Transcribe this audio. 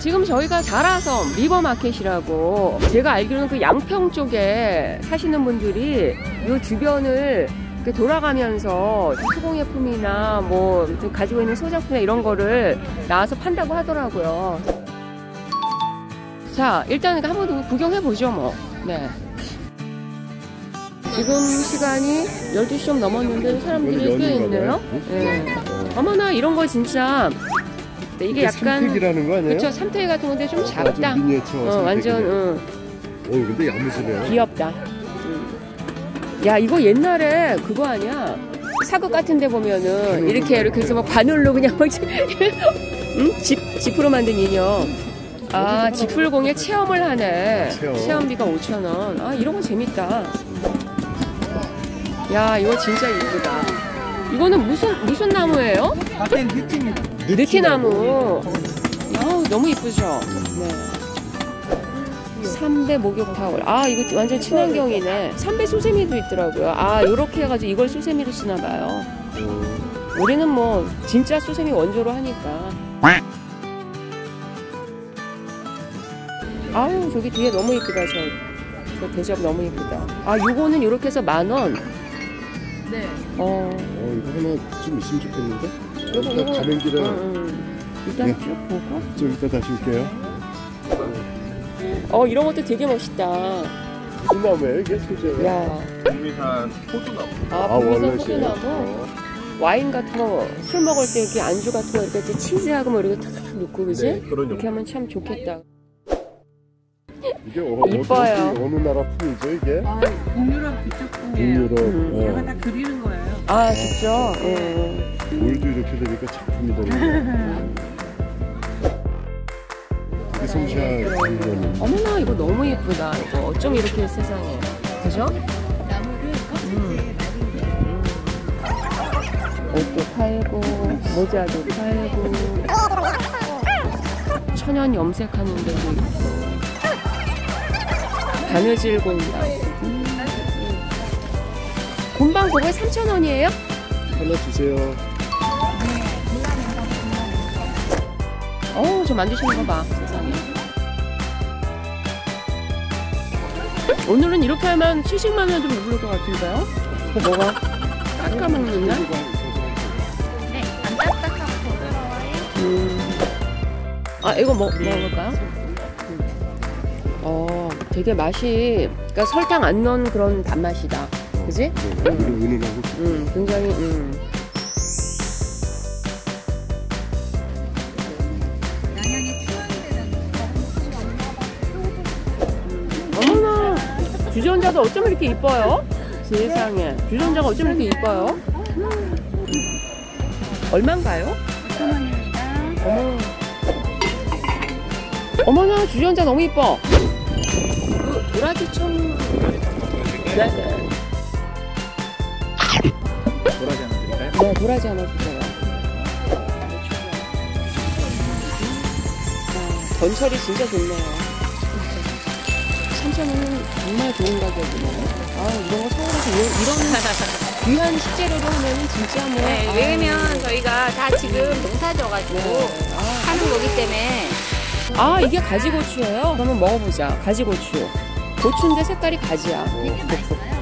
지금 저희가 자라섬 리버마켓이라고, 제가 알기로는 그 양평 쪽에 사시는 분들이 이 주변을 이렇게 돌아가면서 수공예품이나 뭐 가지고 있는 소작품이나 이런 거를 나와서 판다고 하더라고요. 자, 일단 한번 구경해 보죠 뭐. 네. 지금 시간이 12시 좀 넘었는데 사람들이 꽤 있네요. 네. 어머나, 이런 거 진짜 이게 약간 삼택이라는 거 아니에요? 그쵸, 삼택 같은 건데 좀 작다. 미니어처 완전 근데 야무지네요. 귀엽다. 야, 이거 옛날에 그거 아니야? 사극 같은 데 보면은 이렇게 해서 막 바늘로 그냥 응? 지프로 만든 인형. 아, 지풀공예 체험을 하네. 체험비가 5,000원. 아, 이런 거 재밌다. 야, 이거 진짜 이쁘다. 이거는 무슨 나무예요? 느티나무. 아우, 너무 이쁘죠? 네. 3배 목욕 타월. 아, 이거 완전 친환경이네. 3배 수세미도 있더라고요. 아, 요렇게 해가지고 이걸 수세미로 쓰나봐요. 우리는 뭐 진짜 수세미 원조로 하니까. 아유, 저기 뒤에 너무 이쁘다. 저 대접 너무 이쁘다. 아, 요거는 요렇게 해서 10,000원. 네. 이거 하나 좀 있으면 좋겠는데? 요거 가는 길에 일단 네. 쭉 보고. 좀 이따 다시 올게요. 이런 것도 되게 멋있다. 무슨 나무예요 이게? 소재가? 야. 북미산 포도나무. 북미산 포도나무. 와인 같은 거, 술 먹을 때 이렇게 안주 같은 거 이렇게 치즈하고 뭐 이렇게 탁탁 넣고, 그지? 네, 그런 이렇게 하면 참 좋겠다. 이게 이뻐요. 어느 나라 품이죠 이게? 북유럽 그쪽 풍이에요. 북유럽. 제가 다 그리는 거예요. 아, 진짜? 올도 이렇게 되니까 작품이 되네. 이게 솜씨한 어머나, 이거 너무 예쁘다. 이거 어쩜 이렇게 세상에. 그죠? 나무를 껍질째 옷도 팔고, 모자도 팔고, 천연 염색하는 데도 있고, 바느질 공방. 곰방 그거에 3,000원이에요? 하나 주세요. 저 만드시는 거 봐, 세상에. 오늘은 이렇게 하면 70만 원도 못 부를 것 같은데요? 뭐가? 깎아먹는 날? 네, 안 딱딱하고 부드러워요. 아, 이거 먹어볼까요? 되게 맛이, 그러니까 설탕 안 넣은 그런 단맛이다. 그지? 은은하고. 굉장히, 양양에 어머나! 주전자가 어쩜 이렇게 이뻐요? 세상에. 주전자가 어쩜 이렇게 이뻐요? 얼만가요? 5,000원입니다. 어머나, 주전자 너무 이뻐. 그 도라지청. 네. 도라지 하나 드릴까요? 네, 도라지 하나 주세요. 건철이 진짜 좋네요. 3,000원은 정말 좋은 가격이네요. 이런 거 서울에서 이런 귀한 식재료로 하면은 진짜 뭐. 네, 왜냐면 저희가 다 지금 농사져가지고 하는 거기 때문에. 이게 가지고추예요? 그러면 먹어보자. 가지고추. 고추인데 색깔이 가지야.